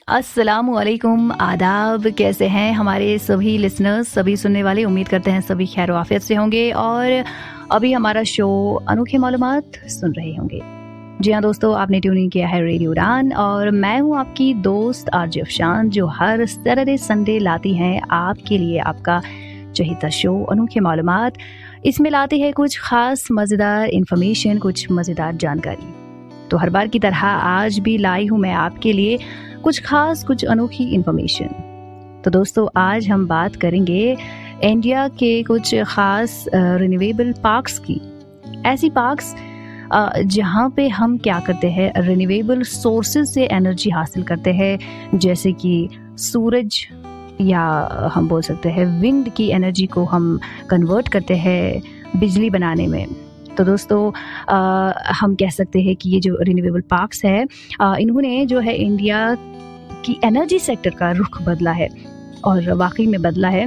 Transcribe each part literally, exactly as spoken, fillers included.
अस्सलामुअलैकुम, आदाब। कैसे हैं हमारे सभी लिसनर्स, सभी सुनने वाले? उम्मीद करते हैं सभी खैर आफियत से होंगे और अभी हमारा शो अनोखे मालूमात सुन रहे होंगे। जी हाँ दोस्तों, आपने ट्यून इन किया है रेडियो उड़ान और मैं हूँ आपकी दोस्त आरजे अफशान, जो हर सैटरडे संडे लाती हैं आपके लिए आपका चहेता शो अनोखे मालूमात। इसमें लाते हैं कुछ खास मज़ेदार इन्फॉर्मेशन, कुछ मज़ेदार जानकारी। तो हर बार की तरह आज भी लाई हूँ मैं आपके लिए कुछ खास, कुछ अनोखी इन्फॉर्मेशन। तो दोस्तों, आज हम बात करेंगे इंडिया के कुछ खास रिन्यूएबल पार्क्स की। ऐसी पार्क्स जहाँ पे हम क्या करते हैं, रिन्यूएबल सोर्सेज से एनर्जी हासिल करते हैं, जैसे कि सूरज या हम बोल सकते हैं विंड की एनर्जी को हम कन्वर्ट करते हैं बिजली बनाने में। तो दोस्तों, आ, हम कह सकते हैं कि ये जो रिन्यूएबल पार्क्स है, आ, इन्होंने जो है इंडिया की एनर्जी सेक्टर का रुख बदला है और वाकई में बदला है।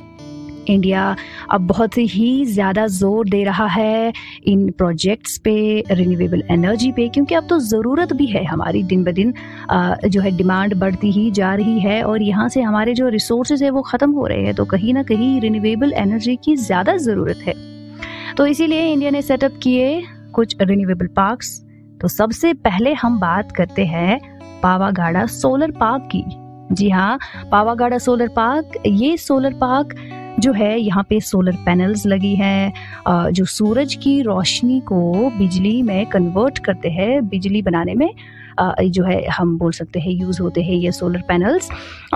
इंडिया अब बहुत ही ज़्यादा जोर दे रहा है इन प्रोजेक्ट्स पे, रिन्यूएबल एनर्जी पे, क्योंकि अब तो ज़रूरत भी है हमारी। दिन ब दिन जो है डिमांड बढ़ती ही जा रही है और यहाँ से हमारे जो रिसोर्सेज है वो ख़त्म हो रहे हैं, तो कहीं ना कहीं रिन्यूएबल एनर्जी की ज़्यादा ज़रूरत है। तो इसीलिए इंडिया ने सेटअप किए कुछ रिन्यूएबल पार्क्स। तो सबसे पहले हम बात करते हैं पावागढ़ सोलर पार्क की। जी हाँ, पावागढ़ सोलर पार्क, ये सोलर पार्क जो है, यहाँ पे सोलर पैनल्स लगी हैं जो सूरज की रोशनी को बिजली में कन्वर्ट करते हैं। बिजली बनाने में जो है हम बोल सकते हैं यूज़ होते हैं ये सोलर पैनल्स।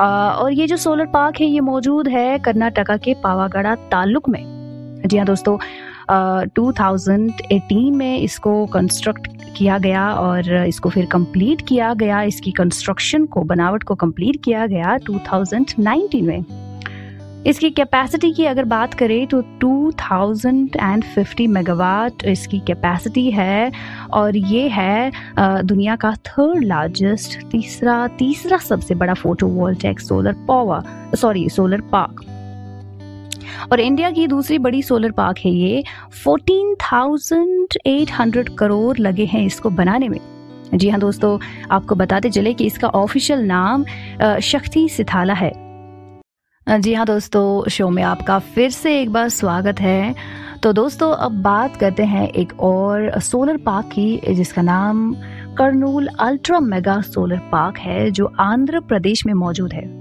और ये जो सोलर पार्क है ये मौजूद है कर्नाटका के पावागढ़ तालुक में। जी हाँ दोस्तों, टू थाउजेंड एटीन में इसको कंस्ट्रक्ट किया गया और इसको फिर कंप्लीट किया गया। इसकी कंस्ट्रक्शन को, बनावट को कंप्लीट किया गया टू थाउजेंड नाइनटीन में। इसकी कैपेसिटी की अगर बात करें तो टू थाउजेंड फिफ्टी मेगावाट इसकी कैपेसिटी है और ये है दुनिया का थर्ड लार्जेस्ट, तीसरा तीसरा सबसे बड़ा photovoltaic solar power sorry solar park. और इंडिया की दूसरी बड़ी सोलर पार्क है ये। Fourteen thousand eight hundred crore लगे हैं इसको बनाने में। जी हाँ दोस्तों, आपको बताते चले कि इसका ऑफिशियल नाम शक्ति सिथाला है। जी हाँ दोस्तों, शो में आपका फिर से एक बार स्वागत है। तो दोस्तों, अब बात करते हैं एक और सोलर पार्क की, जिसका नाम Kurnool ultra mega solar park है, जो आंध्र प्रदेश में मौजूद है।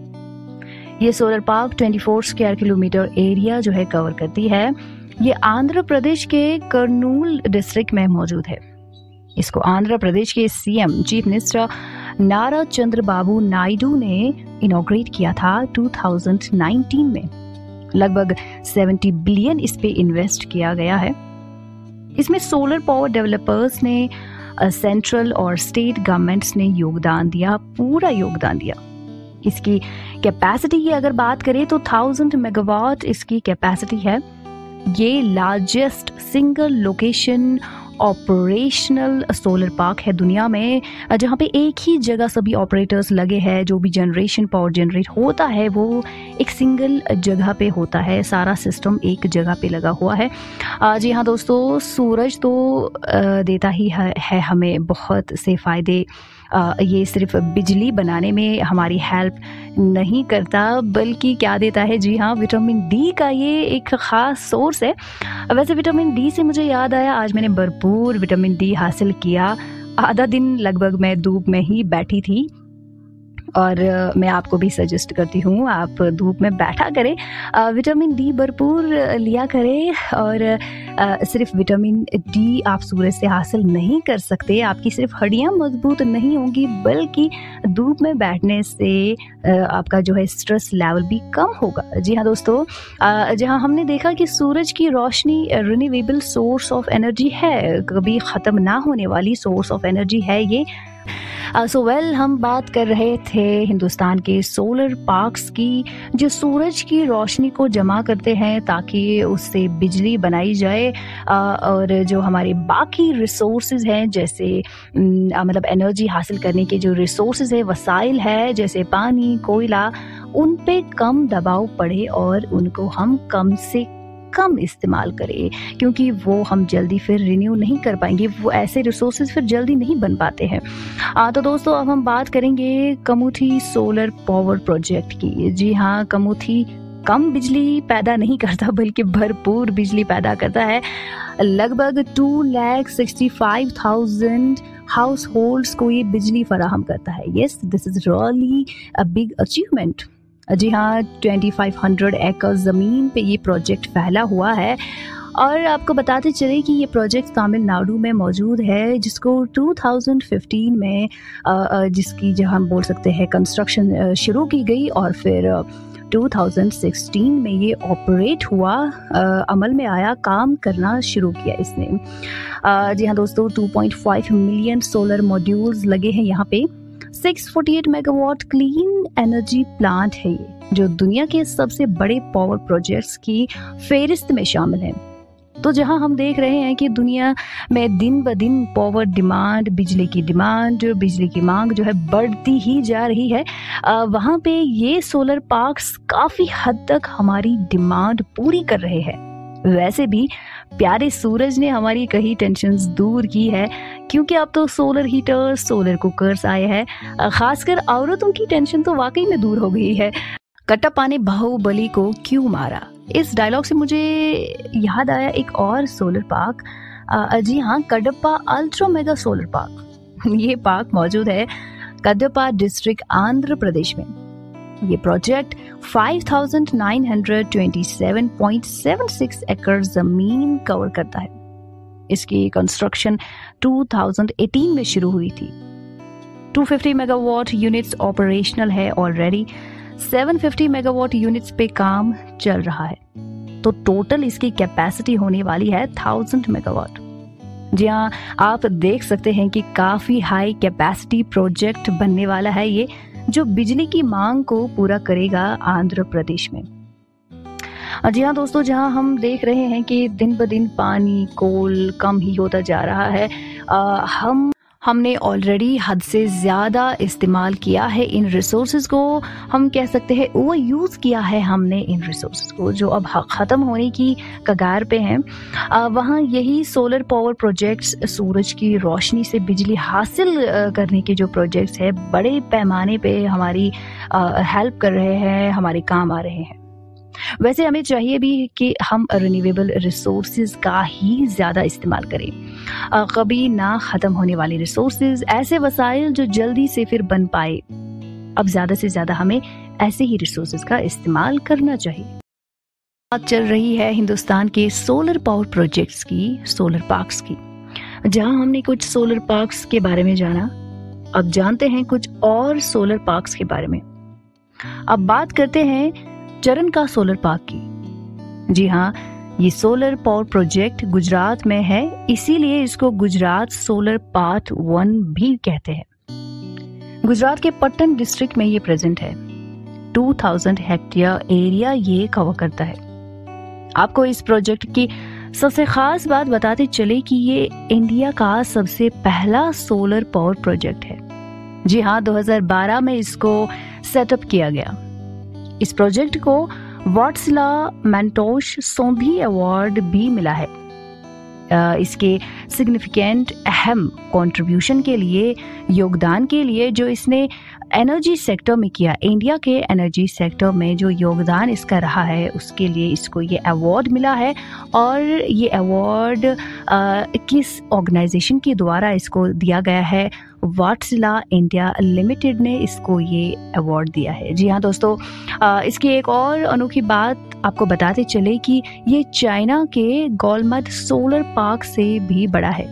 ये सोलर पार्क चौबीस स्क्वायर किलोमीटर एरिया जो है कवर करती है। ये आंध्र प्रदेश के कर्नूल डिस्ट्रिक्ट में मौजूद है। इसको आंध्र प्रदेश के सीएम, चीफ मिनिस्टर नारा चंद्रबाबू नायडू ने इनॉग्रेट किया था टू थाउजेंड नाइनटीन में। लगभग सत्तर बिलियन इस पे इन्वेस्ट किया गया है। इसमें सोलर पावर डेवलपर्स ने, सेंट्रल और स्टेट गवर्नमेंट्स ने योगदान दिया, पूरा योगदान दिया। इसकी कैपेसिटी की अगर बात करें तो थाउजेंड मेगावाट इसकी कैपेसिटी है। ये largest single location operational solar park है दुनिया में, जहाँ पे एक ही जगह सभी ऑपरेटर्स लगे हैं। जो भी जनरेशन, पावर जनरेट होता है वो एक सिंगल जगह पे होता है, सारा सिस्टम एक जगह पे लगा हुआ है। जी हाँ दोस्तों, सूरज तो देता ही है, है हमें बहुत से फ़ायदे। ये सिर्फ बिजली बनाने में हमारी हेल्प नहीं करता, बल्कि क्या देता है, जी हाँ, विटामिन डी का ये एक ख़ास सोर्स है। वैसे विटामिन डी से मुझे याद आया, आज मैंने भरपूर विटामिन डी हासिल किया। आधा दिन लगभग मैं धूप में ही बैठी थी और मैं आपको भी सजेस्ट करती हूँ आप धूप में बैठा करें, विटामिन डी भरपूर लिया करें। और सिर्फ विटामिन डी आप सूरज से हासिल नहीं कर सकते, आपकी सिर्फ हड्डियाँ मजबूत नहीं होंगी, बल्कि धूप में बैठने से आपका जो है स्ट्रेस लेवल भी कम होगा। जी हाँ दोस्तों, जहाँ हमने देखा कि सूरज की रोशनी रिन्यूएबल सोर्स ऑफ एनर्जी है, कभी ख़त्म ना होने वाली सोर्स ऑफ एनर्जी है ये। So uh, well so well, हम बात कर रहे थे हिंदुस्तान के सोलर पार्क्स की, जो सूरज की रोशनी को जमा करते हैं ताकि उससे बिजली बनाई जाए। uh, और जो हमारे बाकी रिसोर्सेज हैं, जैसे uh, मतलब एनर्जी हासिल करने के जो रिसोर्सेज है, वसाइल है, जैसे पानी, कोयला, उन पे कम दबाव पड़े और उनको हम कम से कम इस्तेमाल करें, क्योंकि वो हम जल्दी फिर रिन्यू नहीं कर पाएंगे, वो ऐसे रिसोर्सेज फिर जल्दी नहीं बन पाते हैं। आ, तो दोस्तों अब हम बात करेंगे कमुथी सोलर पावर प्रोजेक्ट की। जी हाँ, कमुथी कम बिजली पैदा नहीं करता बल्कि भरपूर बिजली पैदा करता है। लगभग two lakh sixty five thousand households को ये बिजली फराहम करता है। Yes, this is really a big achievement. जी हाँ, ट्वेंटी फाइव हंड्रेड एकड़ जमीन पे ये प्रोजेक्ट फैला हुआ है और आपको बताते चले कि ये प्रोजेक्ट तमिलनाडु में मौजूद है, जिसको टू थाउजेंड फिफ्टीन में जिसकी जो हम बोल सकते हैं कंस्ट्रक्शन शुरू की गई और फिर टू थाउजेंड सिक्सटीन में ये ऑपरेट हुआ, आ, अमल में आया, काम करना शुरू किया इसने। आ, जी हाँ दोस्तों, two point five million solar modules लगे हैं यहाँ पे। Six forty eight megawatt clean energy plant है ये, जो दुनिया के सबसे बड़े पावर प्रोजेक्ट्स की फेहरिस्त में शामिल है। तो जहां हम देख रहे हैं कि दुनिया में दिन ब दिन पावर डिमांड, बिजली की डिमांड, बिजली की मांग जो है बढ़ती ही जा रही है, वहां पे ये सोलर पार्क्स काफी हद तक हमारी डिमांड पूरी कर रहे हैं। वैसे भी प्यारे सूरज ने हमारी कई टेंशन्स दूर की है, क्योंकि अब तो सोलर हीटर, सोलर कुकर्स आए हैं। खासकर औरतों की टेंशन तो वाकई में दूर हो गई है। कटप्पा ने बाहुबली को क्यों मारा, इस डायलॉग से मुझे याद आया एक और सोलर पार्क। जी हाँ, Kadapa ultra mega solar park. ये पार्क मौजूद है कडप्पा डिस्ट्रिक्ट, आंध्र प्रदेश में। ये project five thousand nine hundred twenty seven point seven six एकड़ जमीन कवर करता है। इसकी कंस्ट्रक्शन टू थाउजेंड एटीन में शुरू हुई थी। Two fifty megawatt units operational है already. Seven fifty megawatt units पे काम चल रहा है। तो टोटल इसकी कैपेसिटी होने वाली है थाउजेंड मेगावाट। जी हाँ, आप देख सकते हैं कि काफी हाई कैपेसिटी प्रोजेक्ट बनने वाला है ये, जो बिजली की मांग को पूरा करेगा आंध्र प्रदेश में। जी हाँ दोस्तों, जहाँ हम देख रहे हैं कि दिन ब दिन पानी, कोल कम ही होता जा रहा है। आ, हम हमने ऑलरेडी हद से ज़्यादा इस्तेमाल किया है इन रिसोर्सेज को। हम कह सकते हैं ओवर यूज़ किया है हमने इन रिसोर्सेज को, जो अब ख़त्म होने की कगार पे हैं। वहाँ यही सोलर पावर प्रोजेक्ट्स, सूरज की रोशनी से बिजली हासिल करने के जो प्रोजेक्ट्स हैं, बड़े पैमाने पे हमारी हेल्प कर रहे हैं, हमारे काम आ रहे हैं। वैसे हमें चाहिए भी कि हम रिन्यूएबल रिसोर्सेज का ही ज़्यादा इस्तेमाल करें, कभी ना ख़त्म होने वाले रिसोर्सेज, ऐसे वसाइल जो जल्दी से फिर बन पाए। अब ज़्यादा से ज़्यादा हमें ऐसे ही रिसोर्सेज का इस्तेमाल करना चाहिए। बात चल रही है हिंदुस्तान के सोलर पावर प्रोजेक्ट्स की, सोलर पार्क्स की। जहां हमने कुछ सोलर पार्क्स के बारे में जाना, अब जानते हैं कुछ और सोलर पार्क्स के बारे में। अब बात करते हैं चरण का सोलर पार्क की। जी हाँ, ये सोलर पावर प्रोजेक्ट गुजरात में है, इसीलिए इसको गुजरात सोलर पार्क वन भी कहते हैं। गुजरात के पट्टन डिस्ट्रिक्ट में ये प्रेजेंट है। टू थाउजेंड हेक्टेयर एरिया ये कवर करता है। आपको इस प्रोजेक्ट की सबसे खास बात बताते चले कि ये इंडिया का सबसे पहला सोलर पावर प्रोजेक्ट है। जी हाँ, दो हज़ार बारह में इसको सेटअप किया गया। इस प्रोजेक्ट को वाटसिला मैंटोश सोंधी अवार्ड भी मिला है। इसके सिग्निफिकेंट अहम कंट्रीब्यूशन के लिए, योगदान के लिए जो इसने एनर्जी सेक्टर में किया, इंडिया के एनर्जी सेक्टर में जो योगदान इसका रहा है, उसके लिए इसको ये अवार्ड मिला है। और ये अवार्ड किस ऑर्गेनाइजेशन के द्वारा इसको दिया गया है? वाटसिला इंडिया लिमिटेड ने इसको ये अवार्ड दिया है। जी हाँ दोस्तों, इसकी एक और अनोखी बात आपको बताते चले कि ये चाइना के गोलमद सोलर पार्क से भी बड़ा है।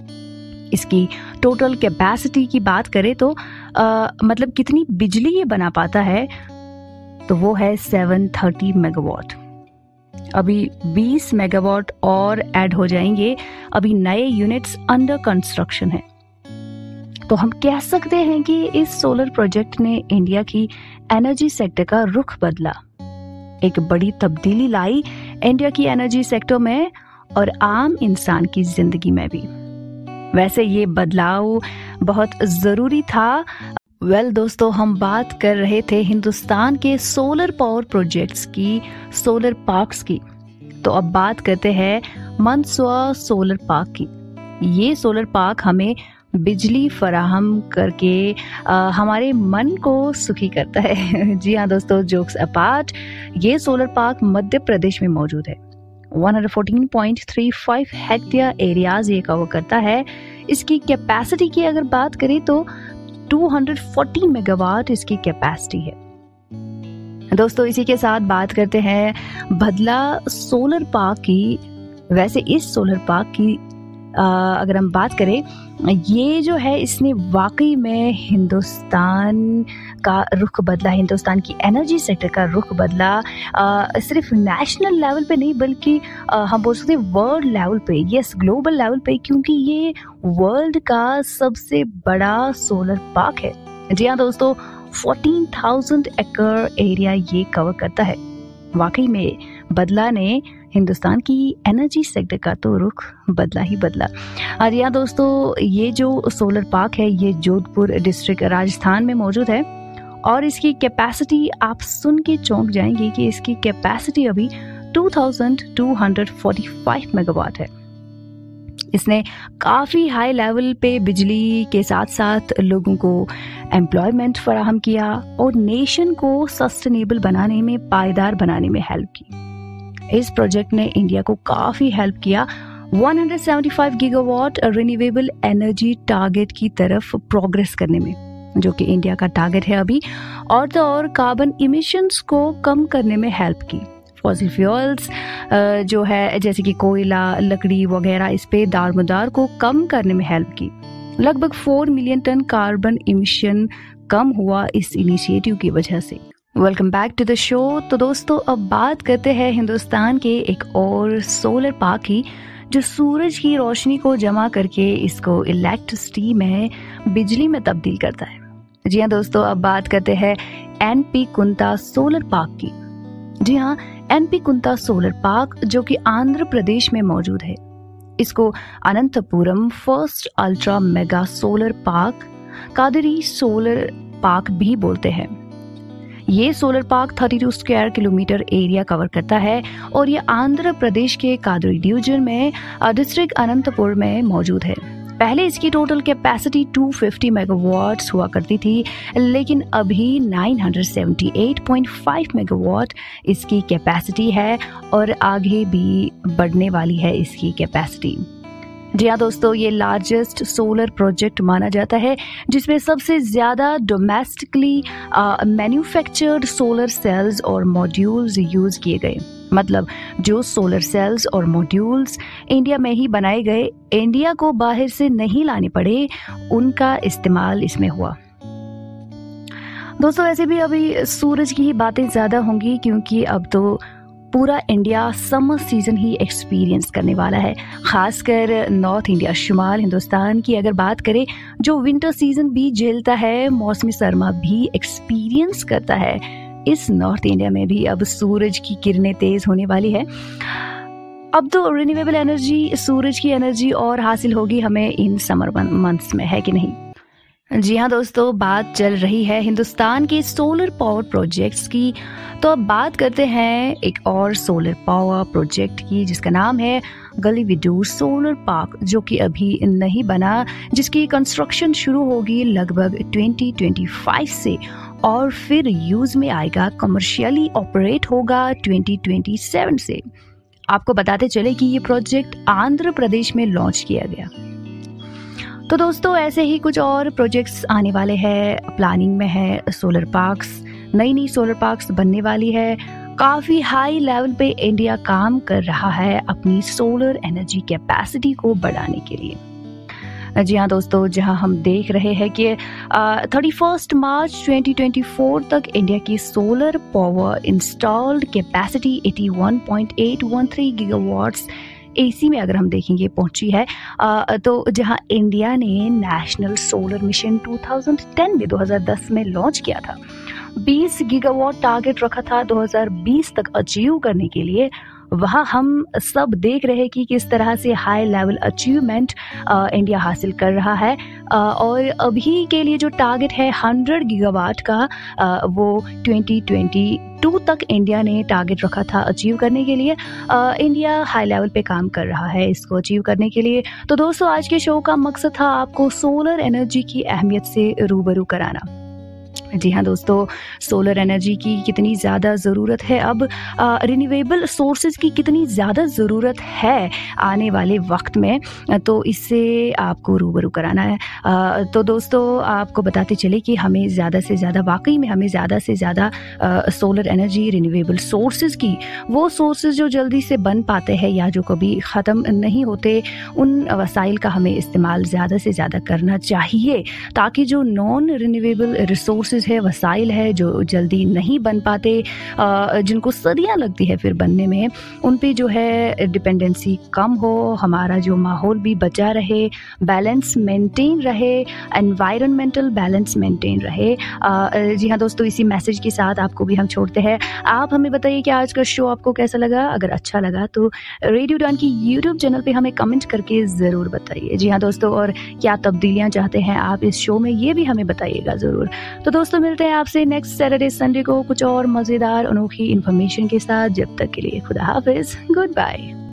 इसकी टोटल कैपेसिटी की बात करें तो आ, मतलब कितनी बिजली ये बना पाता है, तो वो है सेवन थर्टी मेगावाट। अभी बीस मेगावाट और ऐड हो जाएंगे। अभी नए यूनिट्स अंडर कंस्ट्रक्शन है। तो हम कह सकते हैं कि इस सोलर प्रोजेक्ट ने इंडिया की एनर्जी सेक्टर का रुख बदला, एक बड़ी तब्दीली लाई इंडिया की एनर्जी सेक्टर में और आम इंसान की जिंदगी में भी। वैसे ये बदलाव बहुत जरूरी था। वेल well, दोस्तों, हम बात कर रहे थे हिंदुस्तान के सोलर पावर प्रोजेक्ट्स की, सोलर पार्क्स की। तो अब बात करते हैं मंदसौर सोलर पार्क की। ये सोलर पार्क हमें बिजली फराहम करके आ, हमारे मन को सुखी करता है। जी हाँ दोस्तों, जोक्स अपार्ट, ये सोलर पार्क मध्य प्रदेश में मौजूद है। एक सौ चौदह पॉइंट तीस पाँच हेक्टेयर एरियाज ये कवर करता है। इसकी कैपेसिटी की अगर बात करें तो दो सौ चालीस मेगावाट इसकी कैपेसिटी है। दोस्तों इसी के साथ बात करते हैं भदला सोलर पार्क की। वैसे इस सोलर पार्क की आ, अगर हम बात करें, ये जो है इसने वाकई में हिंदुस्तान का रुख बदला, हिंदुस्तान की एनर्जी सेक्टर का रुख बदला। आ, सिर्फ नेशनल लेवल पे नहीं बल्कि आ, हम बोल सकते हैं वर्ल्ड लेवल पे, यस ग्लोबल लेवल पे, क्योंकि ये वर्ल्ड का सबसे बड़ा सोलर पार्क है। जी हाँ दोस्तों, चौदह हज़ार एकड़ एरिया ये कवर करता है। वाकई में बदला ने हिंदुस्तान की एनर्जी सेक्टर का तो रुख बदला ही बदला। और यहाँ दोस्तों, ये जो सोलर पार्क है ये जोधपुर डिस्ट्रिक्ट राजस्थान में मौजूद है और इसकी कैपेसिटी आप सुन के चौंक जाएंगे कि इसकी कैपेसिटी अभी दो हज़ार दो सौ पैंतालीस मेगावाट है। इसने काफ़ी हाई लेवल पे बिजली के साथ साथ लोगों को एम्प्लॉयमेंट फराहम किया और नेशन को सस्टेनेबल बनाने में, पायदार बनाने में हेल्प की। इस प्रोजेक्ट ने इंडिया को काफ़ी हेल्प किया एक सौ पचहत्तर गीगावाट रिन्यूएबल एनर्जी टारगेट की तरफ प्रोग्रेस करने में, जो कि इंडिया का टारगेट है अभी, और तो और कार्बन इमिशंस को कम करने में हेल्प की। फॉसिल फ्यूल्स जो है जैसे कि कोयला, लकड़ी वगैरह, इस पे दारमदार को कम करने में हेल्प की। लगभग चार मिलियन टन कार्बन इमिशन कम हुआ इस इनिशिएटिव की वजह से। Welcome back to the show. तो दोस्तों अब बात करते हैं हिंदुस्तान के एक और सोलर पार्क की, जो सूरज की रोशनी को जमा करके इसको इलेक्ट्रिसिटी में, बिजली में तब्दील करता है। जी हाँ दोस्तों, अब बात करते हैं एनपी कुंता सोलर पार्क की। जी हाँ, एनपी कुंता सोलर पार्क जो कि आंध्र प्रदेश में मौजूद है। इसको Ananthapuram first ultra mega solar park, Kadri solar park भी बोलते हैं। ये सोलर पार्क बत्तीस स्क्वायर किलोमीटर एरिया कवर करता है और ये आंध्र प्रदेश के कादरी डिवीजन में डिस्ट्रिक्ट अनंतपुर में मौजूद है। पहले इसकी टोटल कैपेसिटी दो सौ पचास मेगावाट्स हुआ करती थी, लेकिन अभी नौ सौ अठहत्तर पॉइंट पाँच मेगावाट इसकी कैपेसिटी है और आगे भी बढ़ने वाली है इसकी कैपेसिटी। जी हाँ दोस्तों, ये लार्जेस्ट सोलर प्रोजेक्ट माना जाता है जिसमें सबसे ज़्यादा डोमेस्टिकली मैन्युफैक्चर्ड सोलर सेल्स और मॉड्यूल्स यूज़ किए गए। मतलब जो सोलर सेल्स और मॉड्यूल्स इंडिया में ही बनाए गए, इंडिया को बाहर से नहीं लाने पड़े, उनका इस्तेमाल इसमें हुआ। दोस्तों वैसे भी अभी सूरज की ही बातें ज़्यादा होंगी क्योंकि अब तो पूरा इंडिया समर सीजन ही एक्सपीरियंस करने वाला है। खासकर नॉर्थ इंडिया, शुमाल हिंदुस्तान की अगर बात करें, जो विंटर सीजन भी झेलता है, मौसमी सरमा भी एक्सपीरियंस करता है, इस नॉर्थ इंडिया में भी अब सूरज की किरणें तेज होने वाली है। अब तो रिन्यूएबल एनर्जी, सूरज की एनर्जी और हासिल होगी हमें इन समर मंथ्स में, है कि नहीं? जी हाँ दोस्तों, बात चल रही है हिंदुस्तान के सोलर पावर प्रोजेक्ट्स की, तो अब बात करते हैं एक और सोलर पावर प्रोजेक्ट की जिसका नाम है गलीविडू सोलर पार्क, जो कि अभी नहीं बना, जिसकी कंस्ट्रक्शन शुरू होगी लगभग दो हज़ार पच्चीस से और फिर यूज में आएगा, कमर्शियली ऑपरेट होगा दो हज़ार सत्ताईस से। आपको बताते चले कि ये प्रोजेक्ट आंध्र प्रदेश में लॉन्च किया गया। तो दोस्तों ऐसे ही कुछ और प्रोजेक्ट्स आने वाले हैं, प्लानिंग में है सोलर पार्क्स, नई नई सोलर पार्क्स बनने वाली है। काफ़ी हाई लेवल पे इंडिया काम कर रहा है अपनी सोलर एनर्जी कैपेसिटी को बढ़ाने के लिए। जी हाँ दोस्तों, जहां हम देख रहे हैं कि thirty first March twenty twenty four तक इंडिया की सोलर पावर इंस्टॉल्ड कैपेसिटी इक्यासी पॉइंट आठ एक तीन गीगावाट्स एसी में अगर हम देखेंगे पहुंची है। आ, तो जहां इंडिया ने नेशनल सोलर मिशन दो हज़ार दस में दो हज़ार दस में लॉन्च किया था, बीस गीगावाट टारगेट रखा था दो हज़ार बीस तक अचीव करने के लिए, वहाँ हम सब देख रहे हैं कि किस तरह से हाई लेवल अचीवमेंट इंडिया हासिल कर रहा है। अ, और अभी के लिए जो टारगेट है हंड्रेड गीगावाट का, अ, वो ट्वेंटी ट्वेंटी टू तक इंडिया ने टारगेट रखा था अचीव करने के लिए। अ, इंडिया हाई लेवल पे काम कर रहा है इसको अचीव करने के लिए। तो दोस्तों, आज के शो का मकसद था आपको सोलर एनर्जी की अहमियत से रूबरू कराना। जी हाँ दोस्तों, सोलर एनर्जी की कितनी ज़्यादा ज़रूरत है अब, रिन्यूएबल सोर्सेज की कितनी ज़्यादा ज़रूरत है आने वाले वक्त में, अ, तो इससे आपको रूबरू कराना है। अ, तो दोस्तों, आपको बताते चले कि हमें ज़्यादा से ज़्यादा, वाकई में हमें ज़्यादा से ज़्यादा सोलर एनर्जी, रिन्यूएबल सोर्सेज की, वो सोर्सेज जो जल्दी से बन पाते हैं या जो कभी ख़त्म नहीं होते, उन वसाइल का हमें इस्तेमाल ज़्यादा से ज़्यादा करना चाहिए, ताकि जो नॉन रिन्यूएबल रिसोर्सेज है, वसाइल है, जो जल्दी नहीं बन पाते, अ, जिनको सदियां लगती है फिर बनने में, उन पे जो है डिपेंडेंसी कम हो, हमारा जो माहौल भी बचा रहे, बैलेंस मेंटेन रहे, एनवायरनमेंटल बैलेंस मेंटेन रहे। अ, जी हाँ दोस्तों, इसी मैसेज के साथ आपको भी हम छोड़ते हैं। आप हमें बताइए कि आज का शो आपको कैसा लगा। अगर अच्छा लगा तो रेडियो डॉन की यूट्यूब चैनल पे हमें कमेंट करके ज़रूर बताइए। जी हाँ दोस्तों, और क्या तब्दीलियाँ चाहते हैं आप इस शो में, ये भी हमें बताइएगा ज़रूर। तो दोस्तों, मिलते हैं आपसे नेक्स्ट सैटरडे संडे को कुछ और मज़ेदार अनोखी इन्फॉर्मेशन के साथ। जब तक के लिए खुदा हाफिज़, गुड बाय।